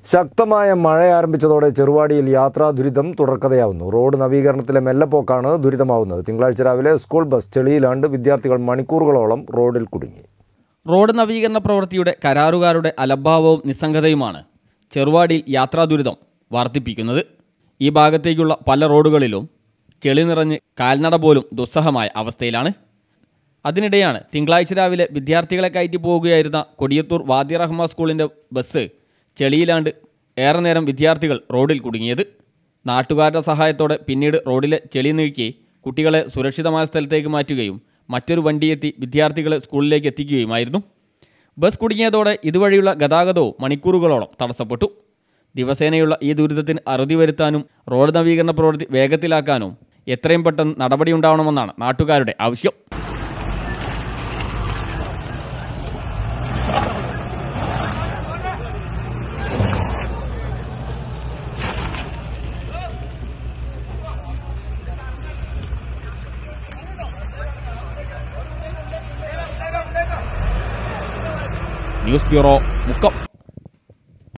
ശക്തമായ മഴ ആരംഭിച്ചതോടെ ചെറുവാടിയിൽ യാത്രാ ദുരിതം തുടർക്കഥയാവുന്നു. റോഡ് നവീകരണത്തിലെ മെല്ലെപ്പോക്കാണ് ദുരിതമാവുന്നത്. തിങ്കളാഴ്ച രാവിലെ സ്കൂൾ ബസ് ചെളിയിലാണ്ട് വിദ്യാർത്ഥികൾ മണിക്കൂറുകളോളം റോഡിൽ കുടുങ്ങി. റോഡ് നവീകരണ പ്രവൃത്തിയുടെ കരാറുകാരുടെ അലംഭാവവും നിസ്സംഗതയുമാണ് ചെറുവാടിയിൽ യാത്രാ ദുരിതം വർദ്ധിപ്പിക്കുന്നത്. ഈ ഭാഗത്തേക്കുള്ള പല റോഡുകളിലും ചെളി നിറഞ്ഞ് കാൽനട പോലും ദുസ്സഹമായ അവസ്ഥയിലാണ്. അതിനിടെയാണ് തിങ്കളാഴ്ച രാവിലെ വിദ്യാർത്ഥികളെ കയറ്റി പോവുകയായിരുന്ന കൊടിയത്തൂർ വാദി റഹ്മ സ്കൂളിൻ്റെ ബസ് ചെളിയിലാണ്ട് ഏറെ നേരം വിദ്യാർത്ഥികൾ റോഡിൽ കുടുങ്ങിയത്. നാട്ടുകാരുടെ സഹായത്തോടെ പിന്നീട് റോഡിലെ ചെളി നീക്കി കുട്ടികളെ സുരക്ഷിതമായ സ്ഥലത്തേക്ക് മാറ്റുകയും മറ്റൊരു വണ്ടിയെത്തി വിദ്യാർത്ഥികളെ സ്കൂളിലേക്ക് എത്തിക്കുകയുമായിരുന്നു. ബസ് കുടുങ്ങിയതോടെ ഇതുവഴിയുള്ള ഗതാഗതവും മണിക്കൂറുകളോളം തടസ്സപ്പെട്ടു. ദിവസേനയുള്ള ഈ ദുരിതത്തിന് അറുതി വരുത്താനും റോഡ് നവീകരണ പ്രവൃത്തി വേഗത്തിലാക്കാനും എത്രയും പെട്ടെന്ന് നടപടിയുണ്ടാവണമെന്നാണ് നാട്ടുകാരുടെ ആവശ്യം. News bureau, Mukkam.